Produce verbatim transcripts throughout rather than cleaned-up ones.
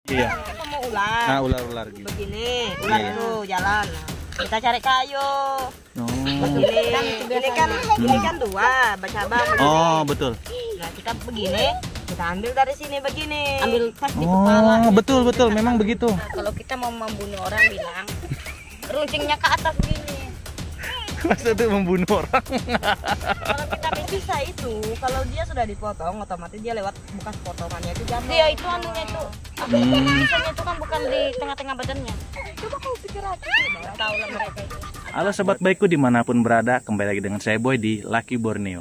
Iya. Kita mau ular. Nah, ular-ular gitu. Begini, ular Iya. itu jalan. Kita cari kayu. Oh. Begini, ini kan, ini kan dua bercabang. Begini. Oh, betul. Nah, kita begini, kita ambil dari sini begini. Ambil pas di Oh, kepala. betul betul, memang begitu. Kalau kita mau membunuh orang bilang, runcingnya ke atas begini. Maksudnya membunuh orang. Kalau kita bisa itu, kalau dia sudah dipotong, otomatis dia lewat bekas potongannya itu jatuh. Dia itu anunya itu, Hmm. biasanya itu kan bukan di tengah-tengah badannya. Coba kau pikir aja, tahu lah mereka itu. Halo sobat baikku dimanapun berada, kembali lagi dengan saya Boy di Lucky Borneo.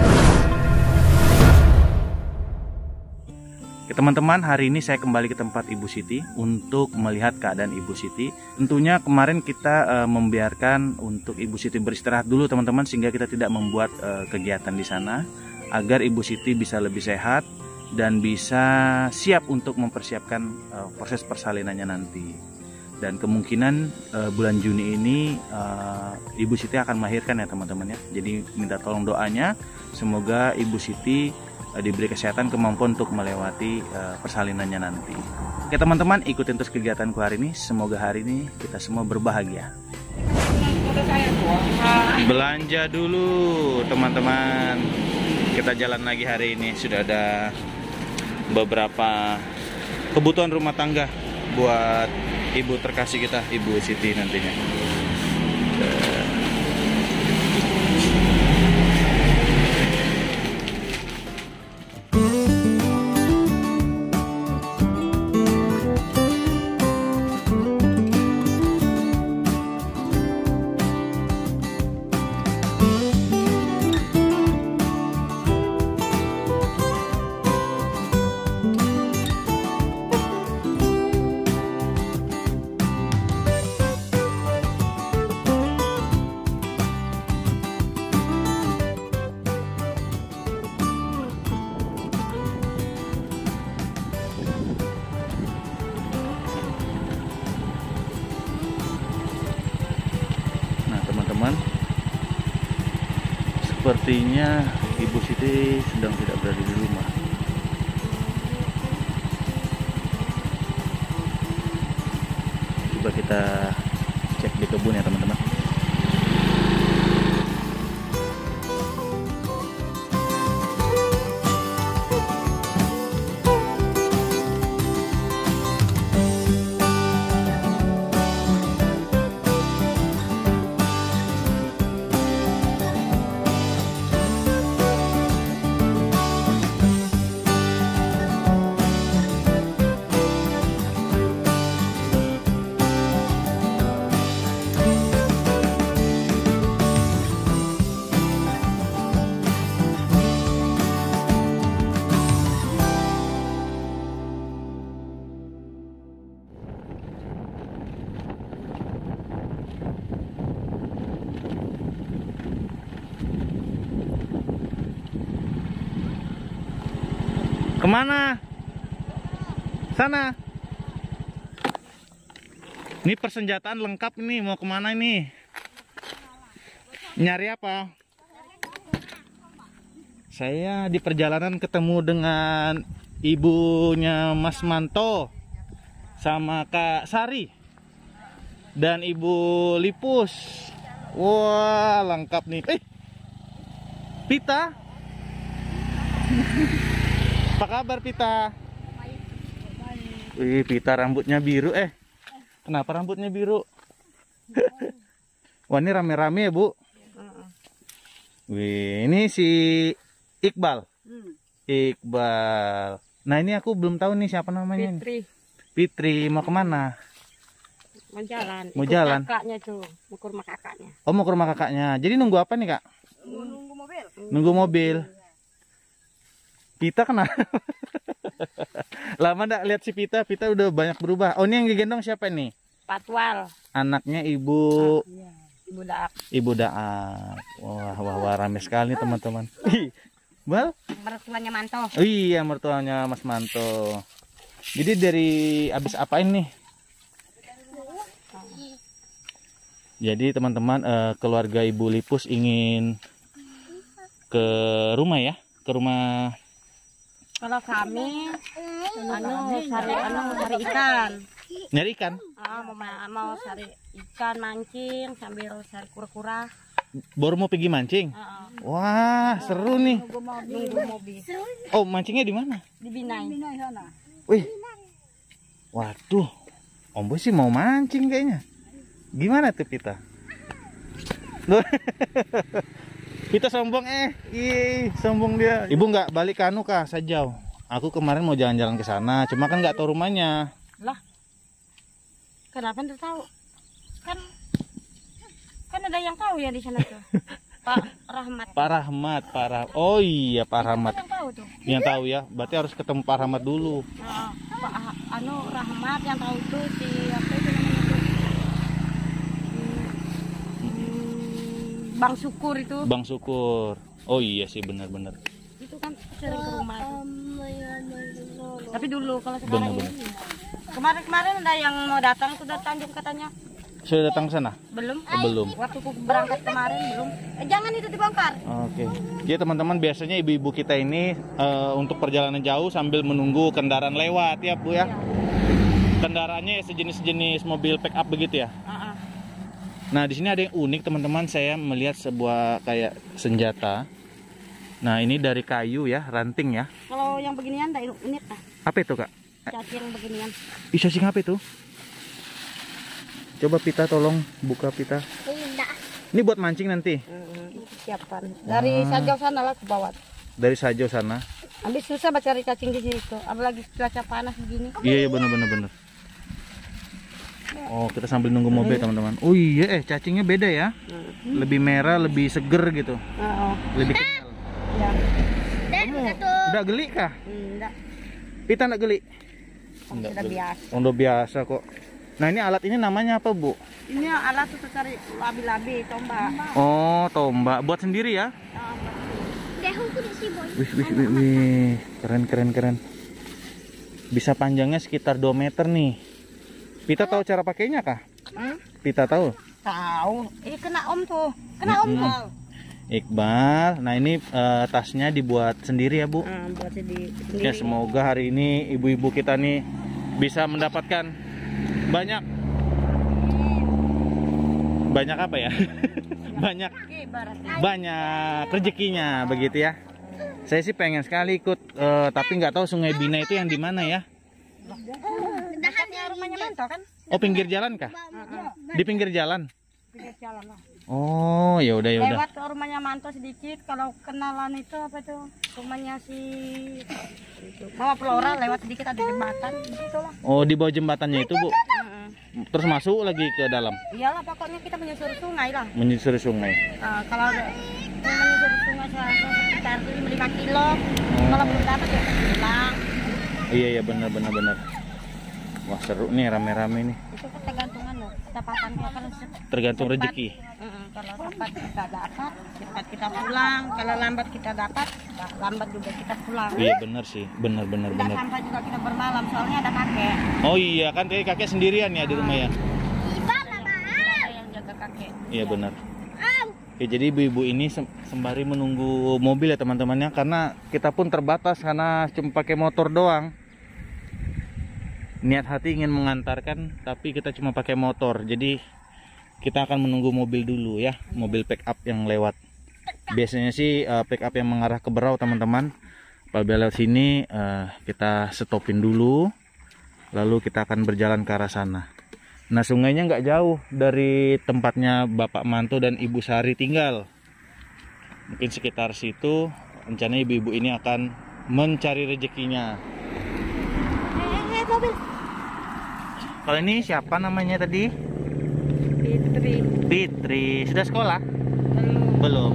Oke, teman-teman, hari ini saya kembali ke tempat Ibu Siti untuk melihat keadaan Ibu Siti. Tentunya kemarin kita uh, membiarkan untuk Ibu Siti beristirahat dulu teman-teman, sehingga kita tidak membuat uh, kegiatan di sana, agar Ibu Siti bisa lebih sehat dan bisa siap untuk mempersiapkan uh, proses persalinannya nanti. Dan kemungkinan uh, bulan Juni ini uh, Ibu Siti akan melahirkan ya teman-teman ya. Jadi minta tolong doanya, semoga Ibu Siti diberi kesehatan, kemampuan untuk melewati uh, persalinannya nanti. Oke teman-teman, ikutin terus kegiatanku hari ini. Semoga hari ini kita semua berbahagia. Belanja dulu teman-teman. Kita jalan lagi hari ini. Sudah ada beberapa kebutuhan rumah tangga buat ibu terkasih kita, Ibu Siti nantinya. Sepertinya Ibu Siti sedang tidak berada di rumah. Coba kita cek di kebun ya teman-teman. Kemana? Sana. Ini persenjataan lengkap ini, mau kemana ini? Nyari apa? Saya di perjalanan ketemu dengan ibunya Mas Manto sama Kak Sari dan Ibu Lipus. Wah, lengkap nih. Eh, Pita. Apa kabar Pita? Wih, Pita rambutnya biru. Eh, kenapa rambutnya biru? Wah, ini rame-rame ya Bu. Wih, ini si Iqbal. Iqbal. Nah, ini aku belum tahu nih siapa namanya. Fitri. Fitri, mau kemana? Mau jalan. Mau Ikut jalan. Kakaknya tuh, mau ke rumah kakaknya. Oh, mau ke rumah kakaknya. Jadi nunggu apa nih Kak? Nunggu mobil. Nunggu mobil. Pita kenapa? Lama ndak lihat si Pita. Pita udah banyak berubah. Oh, ini yang digendong siapa nih? Patwal. Anaknya Ibu Ah, iya. Ibu Daak. Ibu Daak. Wah, wah, wah, rame sekali teman-teman. Bal? Mertuanya Manto. Oh iya, mertuanya Mas Manto. Jadi dari habis apain nih? Jadi teman-teman, eh, keluarga Ibu Lipus ingin ke rumah ya, ke rumah Kalau kami, anu cari anu cari ikan. Nyari ikan? Ah, mau mau cari ikan mancing sambil cari kura-kura. Baru mau pergi mancing? Uh, Wah, seru nih. nunggu mobil. Oh, mancingnya di mana? Di Binai. Sana. Wih. Waduh. Om Boy sih mau mancing kayaknya. Gimana tuh Pita? Loh. Pita sombong eh. Ih, sombong dia. Ibu nggak balik ke anu kah, Sajau? Aku kemarin mau jalan-jalan ke sana, cuma kan nggak tahu rumahnya. Lah. Kenapa enggak tahu? Kan kan ada yang tahu ya di sana tuh. Pak Rahmat. Pak Rahmat, Pak Rahmat. Oh iya, Pak Rahmat. Yang tahu tuh. Yang tahu ya, berarti harus ketemu Pak Rahmat dulu. Nah, Pak anu Rahmat yang tahu tuh si apa itu namanya tuh? Hmm, Bang Syukur itu. Bang Syukur. Oh iya sih, benar-benar. Itu kan sering ke rumah tuh. Tapi dulu kalau sekarang Benar-benar. ini. Kemarin-kemarin ada yang mau datang sudah Tanjung katanya. Sudah datang ke sana? Belum. Oh, belum. Waktu aku berangkat kemarin belum. Eh, jangan itu dibongkar. Oke. Jadi teman-teman, biasanya ibu-ibu kita ini uh, untuk perjalanan jauh sambil menunggu kendaraan lewat ya Bu ya. Kendaraannya ya sejenis-jenis mobil pick up begitu ya. Uh-uh. Nah di sini ada yang unik teman-teman, saya melihat sebuah kayak senjata. Nah ini dari kayu ya, ranting ya. Kalau yang beginian enggak unik ah. Apa itu Kak? Cacing beginian. Ih, cacing apa itu? Coba Pita tolong buka Pita. Ini buat mancing nanti. Hmm, siapkan. Dari Sajau sana lah ke bawah. Dari Sajau sana. Habis susah baca cari cacing di situ. Apalagi cuaca panas begini. Iya, iya benar-benar benar. Oh, kita sambil nunggu mobil teman-teman. Oh iya, eh cacingnya beda ya. Hmm. Lebih merah, lebih seger gitu. Oh. Lebih kenyal. Ya. Kamu udah geli kah? Enggak. Pita enggak geli? Sudah biasa. Udah biasa kok. Nah ini alat ini namanya apa Bu? Ini alat untuk cari labi-labi, tombak. Oh, tombak. Buat sendiri ya? Wih, wih, wih, wih. Keren, keren, keren. Bisa panjangnya sekitar dua meter nih. Pita tahu cara pakainya kah? Hmm? Pita tahu? Tahu. Eh kena om tuh. Kena om Mm-mm. tuh. Iqbal. Nah ini eh, tasnya dibuat sendiri ya Bu? Hmm, buat di Ya semoga hari ini ibu-ibu kita nih bisa mendapatkan banyak banyak apa ya? banyak banyak rezekinya begitu ya. Saya sih pengen sekali ikut eh, tapi nggak tahu Sungai Bina itu yang di mana ya? Dekatnya rumahnya Manto kan? Oh pinggir jalan kah? Di pinggir jalan? Pinggir jalan lah. Oh ya udah ya udah. Lewat ke rumahnya Manto sedikit, kalau kenalan itu apa tuh? Rumahnya si itu. Mama Flora lewat sedikit ada jembatan gitu lah. Oh di bawah jembatannya itu Bu? Heeh. Terus masuk lagi ke dalam? Iyalah pokoknya kita menyusuri sungai lah. Menyusuri sungai. Uh, kalau ada- menyusuri sungai sekitar lima kilo. Kalau belum dapat ya pulang. Iya iya benar benar benar. Wah seru nih rame-rame nih. Itu kan tergantungan loh. Ketepatan kita kan Tergantung cepat. rezeki. Mm-mm, kalau cepat kita dapat, cepat kita pulang. Kalau lambat kita dapat, lambat juga kita pulang. Iya benar sih, benar benar Tidak benar. sampai juga kita bermalam, soalnya ada kakek. Oh iya kan tadi kakek sendirian ya di rumah ya. Ada yang jaga kakek. Iya benar. Oke, jadi ibu-ibu ini sem- sembari menunggu mobil ya teman-temannya, karena kita pun terbatas karena cuma pakai motor doang. Niat hati ingin mengantarkan tapi kita cuma pakai motor. Jadi kita akan menunggu mobil dulu ya, mobil pick up yang lewat. Biasanya sih uh, pick up yang mengarah ke Berau teman-teman. Apabila lewat sini uh, kita stopin dulu, lalu kita akan berjalan ke arah sana. Nah sungainya nggak jauh dari tempatnya Bapak Manto dan Ibu Sari tinggal. Mungkin sekitar situ rencananya ibu-ibu ini akan mencari rezekinya. Eh, mobil. Kalau ini siapa namanya tadi? Fitri. Fitri. Sudah sekolah? Belum. Belum.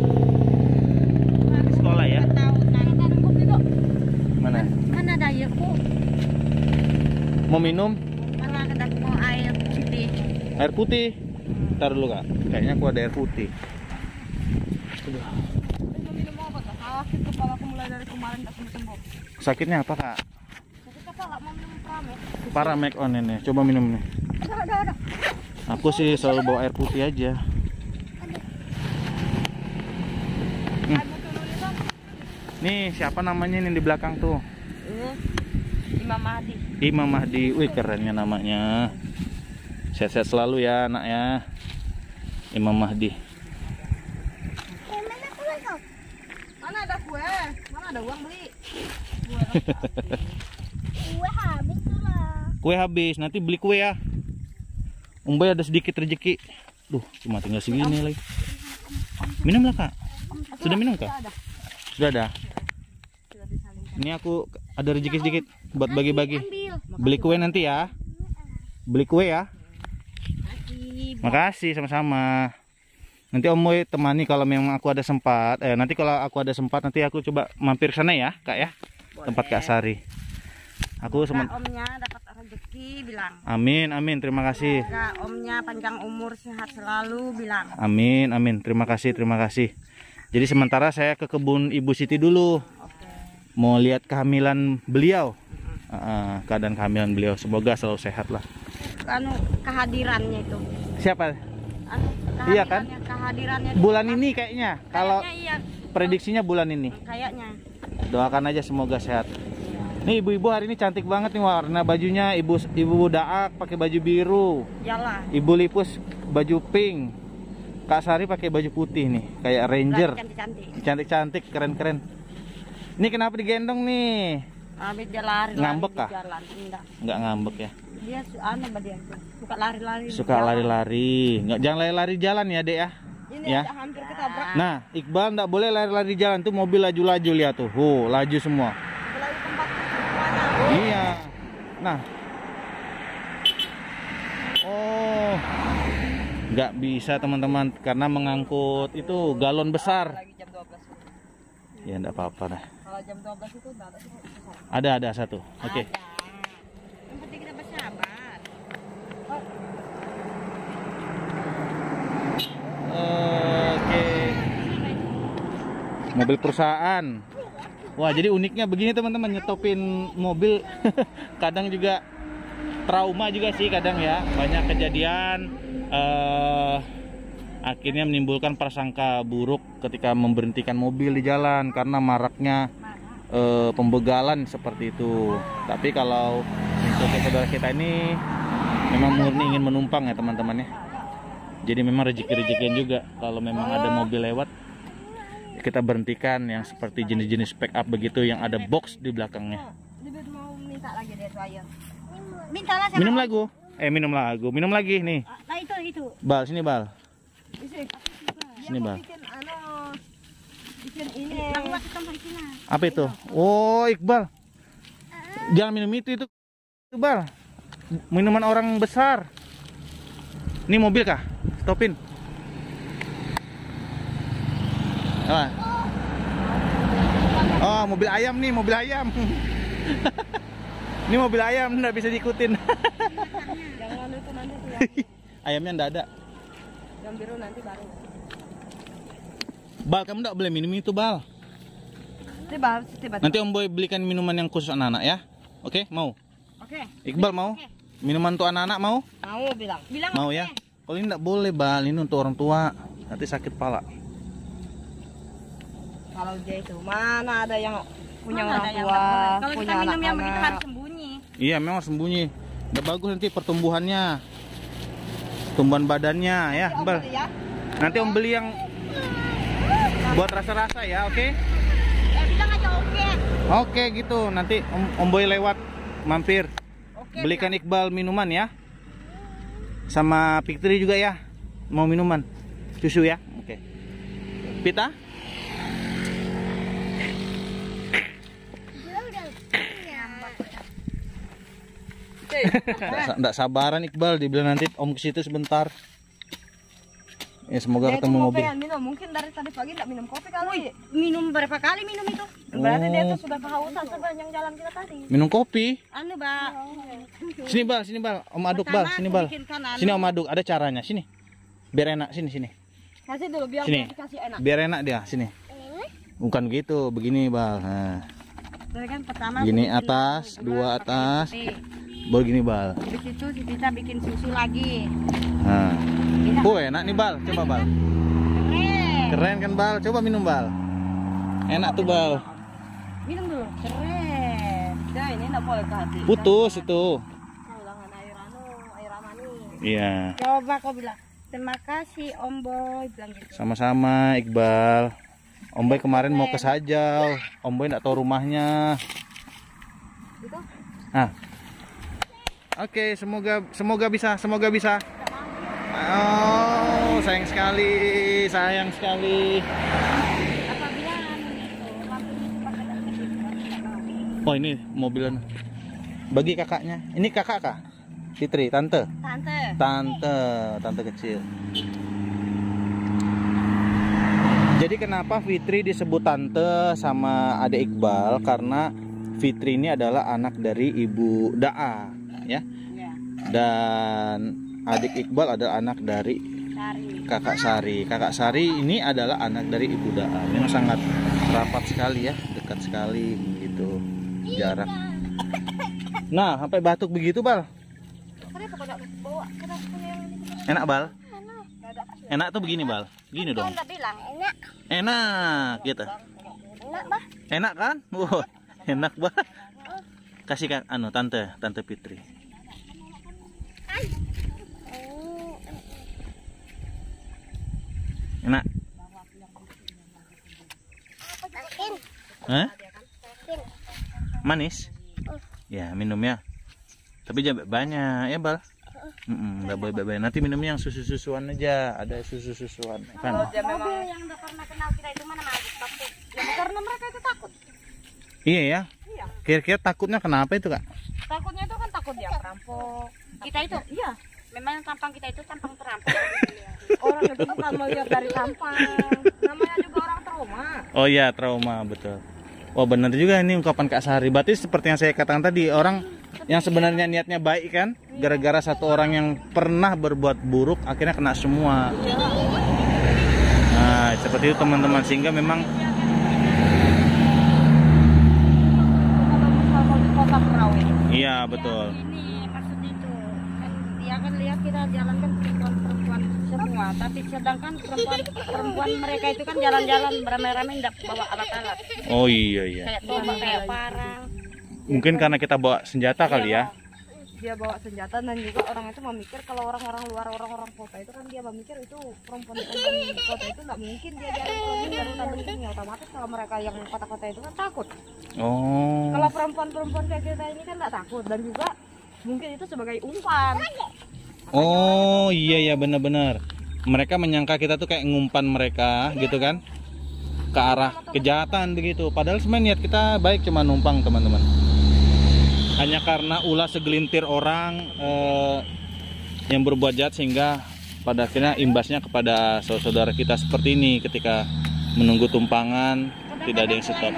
Sekolah ya? Tahunan. Kopi kok. Mana? Mana ada air kok? Mau minum? Mana ada mau air putih? Air putih? Ntar dulu kak. Kayaknya aku ada air putih. Aduh. Mau minum apa kak? Sakit kepala aku mulai dari kemarin tak sembuh. Sakitnya apa kak? Sakit kepala mau minum Pramet. Paramek on ini. Coba minum nih. Ada ada ada. Aku sih selalu bawa air putih aja. Hmm. Nih siapa namanya ini di belakang tuh? Ini Imam Mahdi. Imam Mahdi. Wih kerennya namanya. Sehat-sehat selalu ya anak ya. Imam Mahdi. Mana ada kue? Mana ada uang beli? Kue habis tuh lah. Kue habis, nanti beli kue ya. Om Boy ada sedikit rezeki. Duh, cuma tinggal segini lagi. Minum lah kak. Sudah minum kak? Sudah ada. Ini aku ada rezeki sedikit buat bagi-bagi. Beli kue nanti ya. Beli kue ya. Makasih sama-sama. Nanti Om Boy temani kalau memang aku ada sempat. Eh nanti kalau aku ada sempat nanti aku coba mampir sana ya, Kak ya. Boleh. Tempat Kak Sari. Aku semen... Omnya dapat rezeki bilang. Amin, amin. Terima kasih. Semoga omnya panjang umur, sehat selalu bilang. Amin, amin. Terima kasih, terima kasih. Jadi sementara saya ke kebun Ibu Siti dulu. Oke. Mau lihat kehamilan beliau. Uh, keadaan kehamilan beliau. Semoga selalu sehat lah. Anu kehadirannya itu. Siapa? Anu, iya kan? Kehadirannya bulan ini kayaknya. Kalau iya. Prediksinya bulan ini. Kayaknya. Doakan aja semoga sehat. Nih ibu-ibu hari ini cantik banget nih warna bajunya. Ibu Ibu Daak pakai baju biru. Yalah. Ibu Lipus baju pink. Kak Sari pakai baju putih nih, kayak ranger. Cantik-cantik. Cantik-cantik, keren-keren. Ini kenapa digendong nih? Habis dia lari. Ngambek kah? Jalan. Enggak. Enggak ngambek ya. Dia aneh dia suka lari-lari. Suka lari-lari. Enggak, jangan lari-lari jalan ya, Dek ya. Ini ya. ada hampir ketabrak. Nah, Iqbal enggak boleh lari-lari jalan tuh, mobil laju-laju lihat tuh. Huh, laju semua. Lagi tempat semuanya. Iya. Nah. Oh. Enggak bisa teman-teman karena mengangkut itu galon besar. Lagi jam dua belas. Ya enggak apa-apa dah. Kalau jam dua belas itu enggak ada. Ada ada satu. Oke. Okay. Yang penting kita bersabar. Oke. Mobil perusahaan. Wah, jadi uniknya begini teman-teman, nyetopin mobil kadang juga trauma juga sih kadang ya. Banyak kejadian eh, akhirnya menimbulkan prasangka buruk ketika memberhentikan mobil di jalan karena maraknya eh, pembegalan seperti itu. Tapi kalau untuk saudara kita ini memang murni ingin menumpang ya teman-teman ya. Jadi memang rezeki-rezekian juga kalau memang ada mobil lewat kita berhentikan yang seperti jenis-jenis pick up begitu yang ada box di belakangnya. Dia mau minta lagi dia saya. Mintalah Minum lagu. Eh minum lagu. Minum lagi nih. Nah itu itu. Bal sini Bal. Sini. Sini Bal. Bikin anu bikin ini. Apa itu? Oh, Iqbal. Jangan minum itu itu. Iqbal. Minuman orang besar. Ini mobil kah? Stopin. Ah. Oh, mobil ayam nih, mobil ayam. Ini mobil ayam, nggak bisa diikutin. Jangan itu nanti tuh ya. Ayamnya nggak ada. Yang biru nanti baru. Bal, kamu nggak boleh minum itu Bal. Tiba, tiba. Nanti Om Boy belikan minuman yang khusus anak-anak ya. Oke, mau? Oke. Iqbal mau? Oke. Minuman untuk anak-anak mau? Mau bilang. Bilang Mau oke. ya? Kalau ini nggak boleh Bal, ini untuk orang tua. Nanti sakit pala. Kalau dia itu mana ada yang punya Mana orang ada yang tua, nggak boleh? Kalau punya kita minum yang begitu anak-anak. harus sembunyi. Iya memang sembunyi. Udah bagus nanti pertumbuhannya, tumbuhan badannya ya, Om Bal. beli ya. Nanti Om beli yang buat rasa-rasa ya, oke? Eh bilang aja oke. Oke gitu. Nanti Om, Om Boy lewat mampir. Oke. Belikan Iqbal minuman ya. Sama Fikri juga ya. Mau minuman? Susu ya? Oke. Pita? Nggak sabaran Iqbal dibilang nanti Om ke situ sebentar. Ya semoga Dia itu ketemu mau mobil. pengen minum, mungkin dari tadi pagi enggak minum kopi kali. Minum berapa kali minum itu? Berarti dia Oh. tuh sudah kehausan sepanjang jalan kita tadi. Minum kopi. Anu, Mbak. Sini Bal, sini Bal. Om aduk Pertama Bal, sini aku Bal. bikinkan anu. Sini Om aduk, ada caranya. Sini. Biar enak, sini sini. Kasih dulu biar Sini. kasih enak. Biar enak dia, sini. Bukan gitu, begini Bal. Nah. Jadi kan pertama Gini aku bikin atas, gula dua pakai atas. putih. Baru gini Bal. Habis itu si Tita bikin susu lagi. Nah. Bisa. Oh enak nih Bal, coba Bal. Keren. Keren kan Bal, coba minum Bal. Enak tuh Bal. Keren. Nah, ini enggak boleh ke hati. Putus itu. Ulangan air anu, air amani. Iya. Coba kau bilang, terima kasih Om Boy, bilang gitu. Sama-sama Iqbal. Om Boy kemarin mau ke Sajau. Om Boy nggak tahu rumahnya. Itu? Ah. Oke, semoga semoga bisa, semoga bisa. Oh, sayang sekali, sayang sekali. Apabila anu itu, lampunya itu pakai lampu. Oh, ini mobilan. Bagi kakaknya. Ini kakak kak? Fitri, tante. Tante. Tante, tante kecil. Jadi kenapa Fitri disebut tante sama adik Iqbal? Karena Fitri ini adalah anak dari Ibu Daa, ya. Iya. Dan adik Iqbal adalah anak dari Sari. Kakak Sari. Kakak Sari ini adalah anak dari Ibu Daa. Memang sangat rapat sekali ya, dekat sekali gitu jarak. Nah, sampai batuk begitu, Bal. Kenapa kau enggak bawa? Kenapa punya yang ini? Enak, Bal? Enggak ada. Enak tuh begini, Bal. Gini Kau dong. enggak bilang enak. Enak gitu. Enak, Bah. Enak kan? Wah, enak banget. Kasih kan anu tante, tante Fitri. Enak. Hah? Manis? Ya, minumnya. Tapi jangan banyak ya, Bal. Mm-mm, nggak boleh banyak. Nanti minumnya yang susu-susuan aja. Ada susu-susuan kan. Mobil yang udah pernah kenal kita itu mana masuk takut. Ya karena mereka itu takut. Iya ya. Iya. Kira-kira takutnya kenapa itu, Kak? Takutnya itu kan takut dia perampok. Kita itu, Iya. memang yang tampang kita itu tampang perampok. Orang itu bukan melihat dari tampang. Namanya juga orang trauma. Oh iya, trauma, betul. Wah, benar juga ini ungkapan Kak Sari. Berarti seperti yang saya katakan tadi, orang yang sebenarnya niatnya baik kan, gara-gara satu orang yang pernah berbuat buruk akhirnya kena semua. Nah, seperti itu teman-teman, sehingga memang Kalau di kota Perawi. iya, betul. Ini maksud itu kan dia kan lihat kita jalan kan perempuan-perempuan semua, tapi sedangkan perempuan-perempuan mereka itu kan jalan-jalan beramai-ramai tidak bawa alat-alat. Oh iya iya. Kayak tombak, kayak parang. Mungkin karena kita bawa senjata kali ya. Dia bawa senjata dan juga orang itu memikir kalau orang-orang luar, orang-orang kota itu kan dia memikir itu perempuan-perempuan kota itu nggak mungkin dia jalan kalau baru tanding ya, otomatis kalau mereka yang kota-kota itu kan takut. Oh. Kalau perempuan-perempuan kayak kita ini kan nggak takut dan juga mungkin itu sebagai umpan. Oh iya ya, benar-benar. Mereka menyangka kita tuh kayak ngumpan mereka gitu kan, ke arah kejahatan begitu. Padahal sebenarnya niat kita baik, cuma numpang teman-teman. Hanya karena ulah segelintir orang eh, yang berbuat jahat sehingga pada akhirnya imbasnya kepada saudara kita seperti ini. Ketika menunggu tumpangan tidak ada yang stop.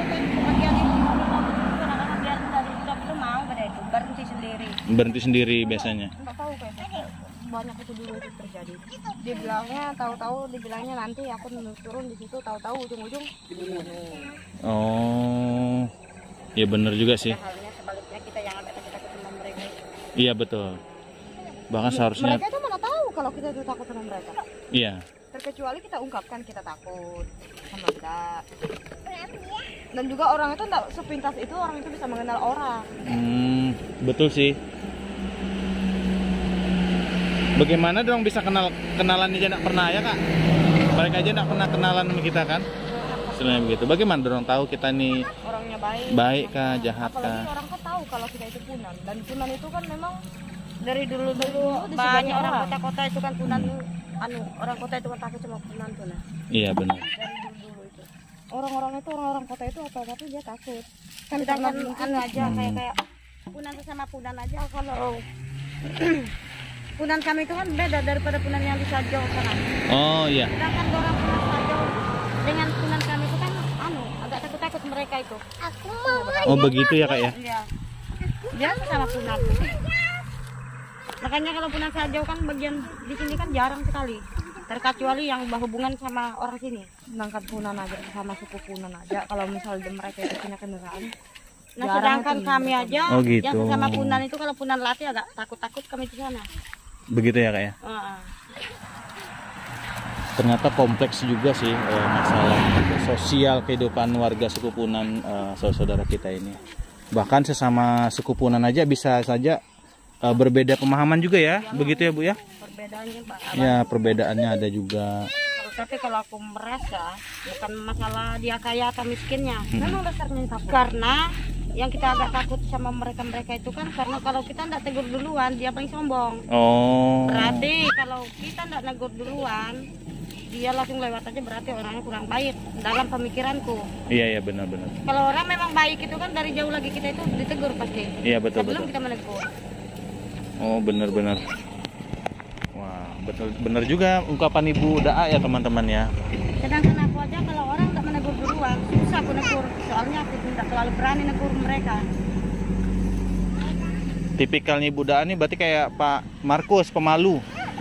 Berhenti sendiri. Berhenti sendiri biasanya. Nggak tahu kayak banyak itu dulu itu terjadi. Dia bilangnya tahu-tahu dibilangnya nanti aku turun di situ, tahu-tahu ujung-ujung Oh, ya benar juga sih. Halnya sebaliknya kita yang ada kita ketemu mereka. Iya betul. Bahkan seharusnya. mereka itu mana tahu kalau kita itu takut sama mereka. Iya. Terkecuali kita ungkapkan kita takut sama enggak. Dan juga orang itu enggak sepintas itu, orang itu bisa mengenal orang. Hmm, betul sih. Bagaimana dong bisa kenal kenalan aja enggak pernah ya, Kak? Mereka aja enggak pernah kenalan sama kita kan? Sebenarnya begitu. Bagaimana dong tahu kita nih Orangnya baik. baik kah, jahat kah? Apalagi orang kan tahu kalau kita itu punan, dan punan itu kan memang dari dulu-dulu Banyak orang kota-kota itu kan punan, anu orang kota itu kan takut sama punan tuh nah. Iya benar. dari dulu-dulu itu. Orang-orang itu orang-orang kota itu apa-apa dia takut. Kan Sedangkan karena anu aja Hmm. kayak kayak punan tuh sama punan aja kalau punan kami itu kan beda daripada punan yang di Sajau sana. Oh iya. Sedangkan orang punan Sajau dengan punan kami itu kan anu agak takut-takut mereka itu. Aku mau. Oh begitu ya, Kak ya? Iya. Dia sama punan. Makanya kalau punan Sajau kan bagian di sini kan jarang sekali. Terkecuali yang berhubungan sama orang sini. sedangkan punan aja sama suku punan aja kalau misalnya mereka itu punya kendaraan. Nah, Jarang sedangkan itu kami aja Oh, gitu. yang sesama punan itu kalau punan latih agak takut-takut kami di sana. Begitu ya, Kak ya? Heeh. Ternyata kompleks juga sih eh, masalah sosial kehidupan warga suku Punan, eh, saudara kita ini. Bahkan sesama suku Punan aja bisa saja eh, berbeda pemahaman juga ya, ya begitu ya Bu ya? Perbedaannya Pak. Ya perbedaannya ada juga. Tapi kalau aku merasa bukan masalah dia kaya atau miskinnya, Hmm. memang dasarnya takut. Karena yang kita agak takut sama mereka-mereka itu kan karena kalau kita tidak tegur duluan dia paling sombong. Oh. Berarti kalau kita tidak negur duluan dia langsung lewat aja, berarti orangnya kurang baik dalam pemikiranku. Iya iya benar-benar. Kalau orang memang baik itu kan dari jauh lagi kita itu ditegur pasti. Iya betul Sebelum betul. kita menegur. Oh benar-benar. Wah betul benar juga ungkapan Ibu Daa ya teman-teman ya. Sedangkan aku aja kalau orang tak menegur duluan susah aku negur, soalnya aku tidak terlalu berani negur mereka. Tipikalnya Ibu Daa ini berarti kayak Pak Markus, pemalu.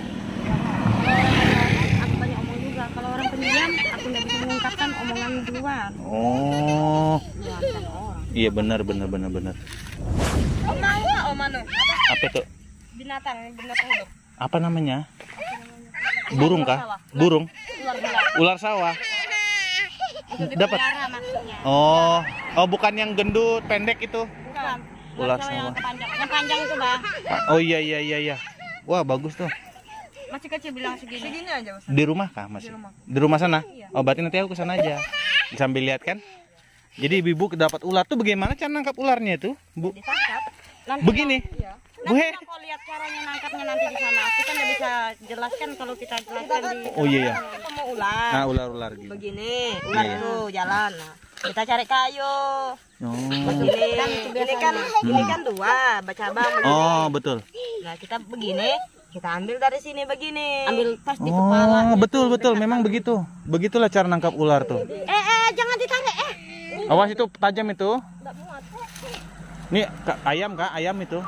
Aku banyak omong juga. Kalau orang pendiam, aku tidak bisa mengungkapkan omongan duluan. Oh. Duluan orang. Iya benar benar benar benar. Om mau nggak Om Anu? Apa itu? Binatang, binatang hidup. Apa namanya? Burung kah? Burung? Ular-ular. Ular sawah. Dapat. Pelihara maksudnya. Oh. Oh bukan yang gendut pendek itu. Bukan. Ular Yang sawah. panjang. Yang panjang itu, Bah. Oh iya iya iya iya. Wah bagus tuh. Masih kecil bilang segini. Segini aja Mas. Di rumah kah masih? Di rumah. Di rumah sana? Oh berarti nanti aku ke sana aja. Sambil lihat kan. Jadi ibu dapat ular tuh bagaimana cara nangkap ularnya itu, Bu? Ditangkap. Nanti Begini. Iya. Bu Nanti He. kau lihat caranya nangkapnya nanti di sana. Kita nggak bisa jelaskan kalau kita jelaskan di. Oh iya iya. Ketemu ular. Nah ular-ular gitu. Begini, ular Iya. itu jalan. Nah, kita cari kayu. Oh. Begini, ini kan ini kan dua bercabang begini. Oh betul. Nah, kita begini, kita ambil dari sini begini. Ambil pas di kepala. Oh betul betul memang begitu. Begitulah cara nangkap ular tuh. Eh, eh, jangan ditarik. Eh. Awas itu tajam itu. Nih Kak, ayam kak ayam itu.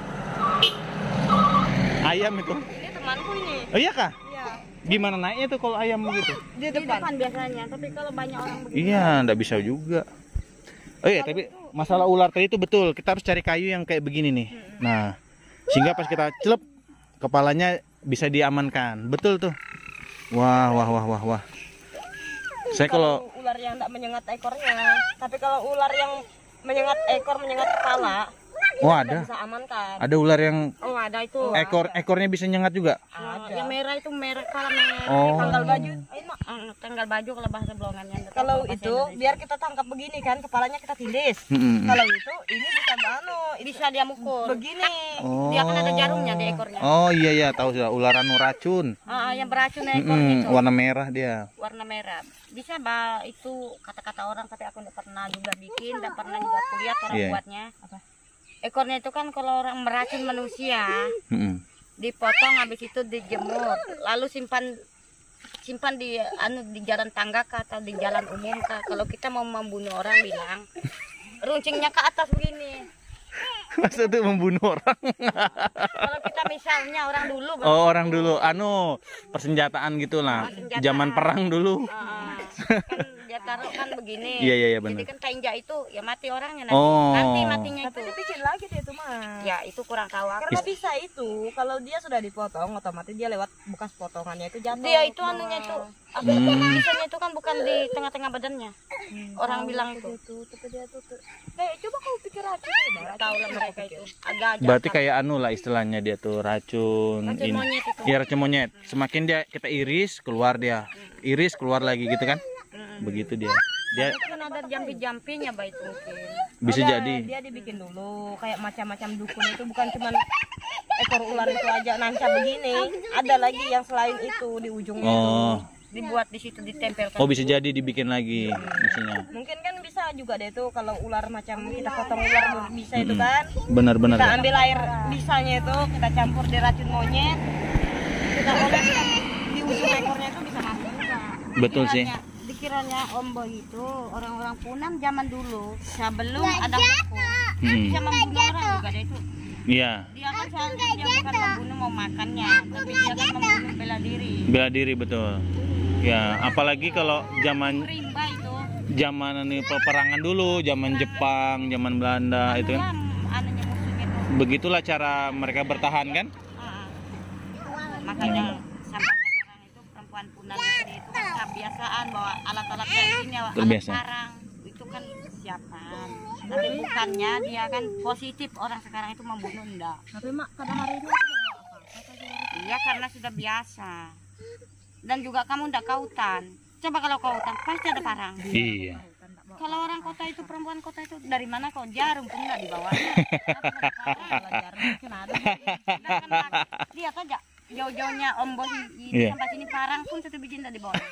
Ayam itu. Ini temanku ini. Oh iya kak? Iya. Gimana naiknya tuh kalau ayam begitu? Di Di depan biasanya, tapi kalau banyak orang begini. Iya, ndak bisa juga. Oh iya, tapi masalah ular tadi itu betul. Kita harus cari kayu yang kayak begini nih. Nah, sehingga pas kita celup, kepalanya bisa diamankan. Betul tuh. Wah, wah, wah, wah, wah. Saya kalau Kalau ular yang tidak menyengat ekornya, tapi kalau ular yang menyengat ekor, menyengat kepala, oh kita ada, bisa amankan. ada ular yang Oh, ada itu. ekor ekornya bisa nyengat juga. Oh, Ada. yang merah itu merah kalau merah. Oh. Tanggal baju. Enak. Eh, tanggal baju kalau bahasa Blongannya. Kalau itu biar kita tangkap begini kan, kepalanya kita tindis. Mm-mm. Kalau itu ini bisa anu, bisa dia mukul. begini. Oh. Dia kan ada jarumnya di ekornya. Oh iya iya, tahu sudah ular anu racun. Ah, yang beracun ekor Mm-mm, gitu. warna merah dia. Warna merah. Bisa bah itu kata-kata orang tapi aku tidak pernah juga bikin, tidak pernah juga aku lihat orang Iya. buatnya. Apa? Ekornya itu kan kalau orang meracun manusia, Mm-mm. dipotong habis itu dijemur, lalu simpan simpan di anu di jalan tangga kah, atau di jalan umum kah. Kalau kita mau membunuh orang bilang runcingnya ke atas begini. Masa itu membunuh orang? Kalau kita misalnya orang dulu Oh orang dulu, anu persenjataan gitulah, Persenjataan. zaman perang dulu. ah, kan dia taruh kan begini. Iya iya iya Jadi benar. kan kainja itu ya mati orangnya nanti. Oh. Nanti matinya Tapi itu. dipikir lagi dia itu mah. Ya itu kurang tahu aku. Karena bisa itu, kalau dia sudah dipotong, otomatis dia lewat bekas potongannya itu jatuh. Dia itu ke bawah. anunya itu apa Hmm. itu bisanya itu kan bukan di tengah-tengah badannya. Orang bilang itu. Itu, tapi dia tuh, tuh. Eh, coba kau pikir racun ya, Tahu lah mereka itu. Agak Berarti jahat. kayak anu lah istilahnya dia tuh racun, Racun ini. monyet itu. Iya racun monyet. Semakin dia kita iris keluar dia, iris keluar lagi gitu kan? Mm. Begitu dia. Dia Itu kan ada jampi-jampinya bah itu mungkin. bisa Ada, jadi. Dia dibikin dulu kayak macam-macam dukun itu bukan cuman ekor ular itu aja nancap begini. Ada lagi yang selain itu di ujungnya Oh, itu. Dibuat di situ ditempelkan. oh bisa jadi dibikin lagi misinya. Mungkin kan bisa juga deh tuh kalau ular macam kita potong ular bisa itu Mm-mm. kan. Benar-benar. Kita ambil air bisanya itu, kita campur di racun monyet. Kita oleskan di ujung ekornya itu bisa masuk juga. Betul sih. Dikiranya- Dikiranya Om Boy itu orang-orang Punan zaman dulu sebelum ada hukum. Hmm. Dia membunuh orang juga dia itu. Iya, Dia kan seharusnya dia bukan membunuh mau makannya, tapi dia kan membunuh bela diri. bela diri betul. Ya, apalagi kalau zaman Rimba itu. zaman ini peperangan dulu, zaman Jepang, zaman Belanda itu kan. Kan anunya musuhnya itu. Begitulah cara mereka bertahan kan? Ah. Makanya sampai sekarang itu perempuan punan itu, itu kan kebiasaan bawa alat-alat kayak gini, alat Terbiasa. sarang itu kan kesiapan. Tapi bukannya dia kan positif orang sekarang itu membunuh, enggak. Tapi mak kadang hari ini aku bawa apa? Iya karena sudah biasa. Dan juga kamu enggak kautan. Coba kalau kautan pasti ada parang. Iya. Kalau orang kota itu, perempuan kota itu dari mana kau jarum pun enggak dibawanya. Lihat aja jauh-jauhnya Om Bos ini Iya. sampai sini parang pun satu biji enggak dibawa.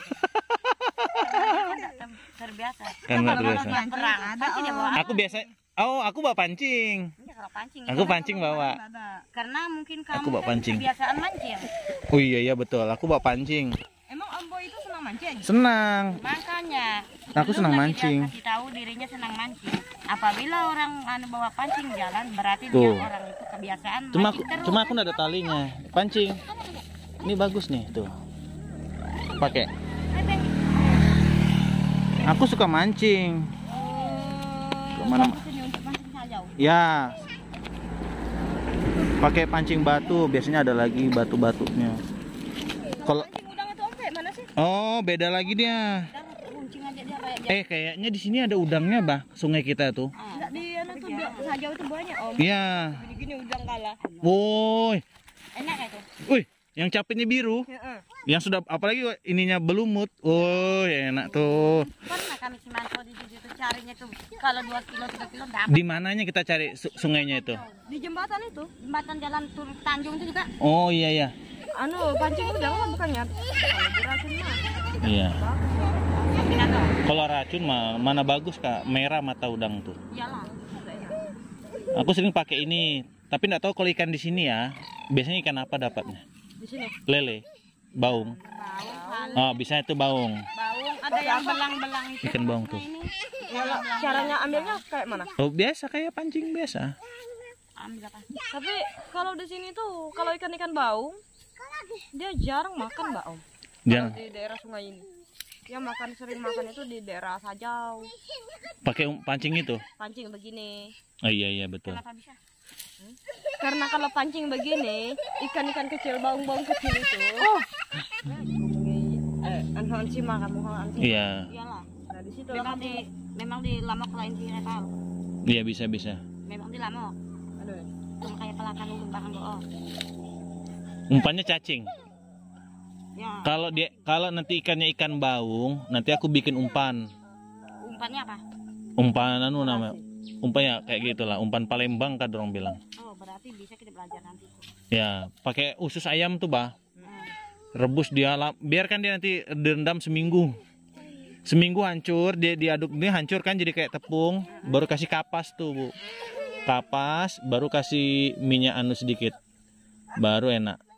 Terbiasa. Karena Kalau terbiasa. dia perang pasti dia bawa. Aku biasa, oh aku bawa pancing. Iya, kalau pancing. Aku itu pancing bawa. karena mungkin kamu Aku bawa kan pancing. kebiasaan mancing. Oh iya iya betul, aku bawa pancing. Emang Ambo itu senang mancing? Senang. Makanya Aku belum senang lagi mancing. Dia kasih tahu dirinya senang mancing. Apabila orang anu bawa pancing jalan, berarti Tuh. dia orang itu kebiasaan Cuma aku, mancing terus. cuma aku nggak ada talinya. Pancing. Ini bagus nih tuh. Pakai. Aku suka mancing. Kemana? Bagus ini untuk mancing saja. Ya. Pakai pancing batu. Biasanya ada lagi batu-batunya. Kalau Mancing udang itu Om kayak mana sih? oh beda lagi dia. Dan runcing aja dia kayak Eh kayaknya di sini ada udangnya bah. Sungai kita tuh. Enggak di anu tuh dia sajau itu banyak Om. Iya. Gini-gini udang kalah. Woi. enak ya tuh. Wih. Yang capitnya biru. Heeh. Yang sudah apalagi ininya belumut. Oh enak tuh. Pernah kami Cimantau di situ tuh carinya tuh kalau dua kilo tiga kilo dapat. Di mananya kita cari su- sungainya itu? Di jembatan itu. Jembatan jalan turun Tanjung itu juga. Oh iya iya. Anu pancing udang mah bukannya. Kalau diracun mah. Iya. Minato. Kalau racun mah mana bagus kak? Merah mata udang tuh. Iyalah. Aku sering pakai ini. Tapi nggak tahu kalau ikan di sini ya. Biasanya ikan apa dapatnya? Di sini. Lele, baung. Baung kali. Oh bisa itu baung. Baung ada yang belang-belang itu. Ikan baung tuh. Ini Kalau caranya ambilnya kayak mana? Oh biasa kayak pancing biasa. ambil apa? Tapi kalau di sini tuh kalau ikan-ikan baung dia jarang makan Mbak Om. Jangan Kalau di daerah sungai ini. Dia makan sering makan itu di daerah Sajau. pakai um- pancing itu. Pancing begini. Oh iya iya betul. Kenapa bisa? Karena kalau pancing begini, ikan-ikan kecil, baung-baung kecil itu. Oh. Eh, anhan sih makan muhang sih. Iya Iyalah. Nah, di situ Memang lah di memang di lamok lain sih saya tahu. iya bisa bisa. Memang di lamok. Aduh. Cuma kayak pelakan ulun bahkan bohong. Umpannya cacing. Ya. Kalau dia kalau nanti ikannya ikan baung, nanti aku bikin umpan. Umpannya apa? Umpan anu nama. Umpannya kayak gitulah, umpan Palembang kan orang bilang. Oh, berarti bisa kita belajar nanti. Ya, pakai usus ayam tuh, Bah. Hmm. Rebus dia, la- biarkan dia nanti direndam seminggu. Seminggu hancur, dia diaduk dia hancur kan jadi kayak tepung, baru kasih kapas tuh, Bu. Kapas, baru kasih minyak anu sedikit. Baru enak.